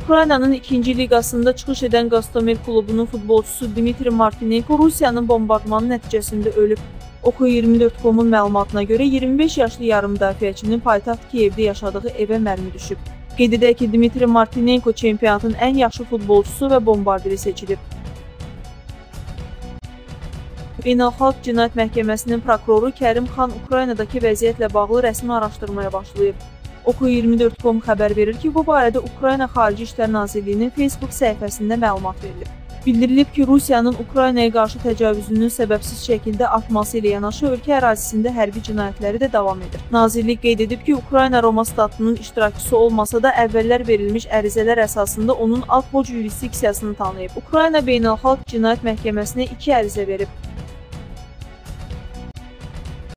Ukraynanın 2-ci liqasında çıxış edən Qastomel klubunun futbolçusu Dmitri Martinenko Rusiyanın bombardmanı nəticəsində ölüb. Oku24.com-un məlumatına görə 25 yaşlı yarım müdafiəçinin paytaxt Kiyevdə yaşadığı evə mərmi düşüb. Qeyd edək ki, Dmitri Martinenko çempionatın ən yaxşı futbolçusu və bombardiri seçilib. Beynəlxalq Cinayət Məhkəməsinin prokuroru Kərim Xan Ukraynadakı vəziyyətlə bağlı rəsmi araşdırmaya başlayıb. Oku24.com xəbər verir ki, bu barədə Ukrayna Xarici İşlər Nazirliyinin Facebook səhifəsində məlumat verilib. Bildirilib ki, Rusiyanın Ukraynaya qarşı təcavüzünün səbəbsiz şəkildə artması ilə yanaşı ölkə ərazisində hərbi cinayətləri də davam edir. Nazirlik qeyd edib ki, Ukrayna Roma statının iştirakçısı olmasa da əvvəllər verilmiş ərizələr əsasında onun Alpo jurisdiksiyasını tanıyıb. Ukrayna Beynəlxalq Cinayət Məhkəməsinə 2 ərizə verib.